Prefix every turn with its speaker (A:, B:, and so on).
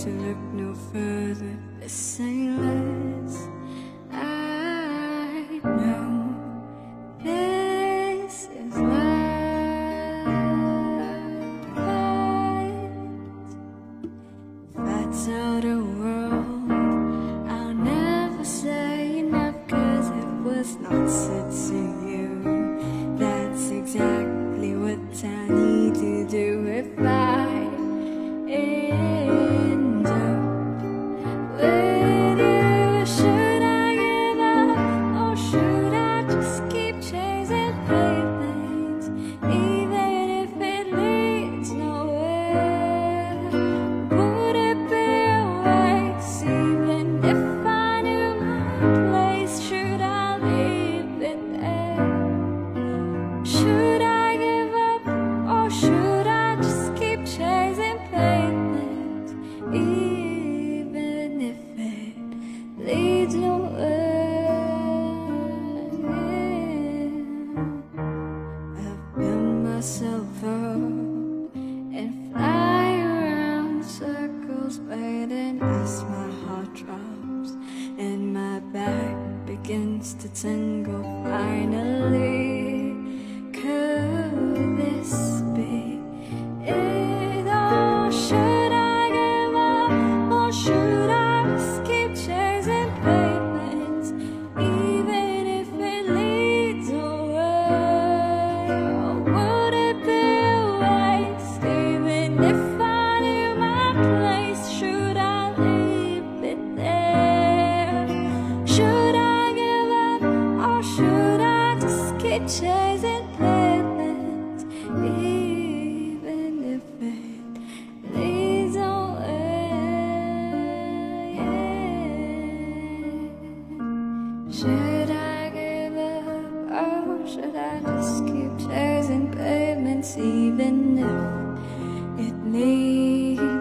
A: to look no further. This ain't less. I know this is life. If I tell the world, I'll never say enough, 'cause it was not said to you. That's exactly what I need to do if I end up with you. Should I give up, or should I just keep chasing pavements, even if it leads nowhere? Would it be a waste, even if I knew my place? Should I leave it there? Should I give up, or should I just keep chasing pavements, even if it leads nowhere? I've built myself up and fly around circles, waiting as my heart drops and my back begins to tingle. Finally, could this be it? Or should I give up, or should I just keep chasing pavements, even if it leads nowhere? Or would it be a waste, even if I knew my place? Should I leave it there? Should I give up, or should I just keep chasing pavements, even if it leads nowhere? Should I give up, or should I just keep chasing pavements, even if it leads